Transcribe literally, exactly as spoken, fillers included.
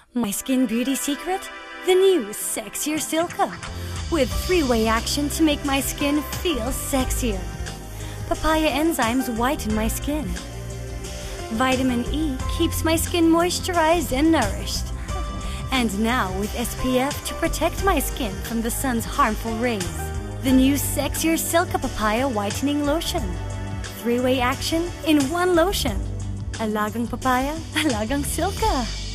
My skin beauty secret? The new Sexier Silka, with three-way action to make my skin feel sexier. Papaya enzymes whiten my skin. Vitamin E keeps my skin moisturized and nourished. And now with S P F to protect my skin from the sun's harmful rays. The new Sexier Silka Papaya Whitening Lotion. Three-way action in one lotion. Alagang papaya, alagang Silka.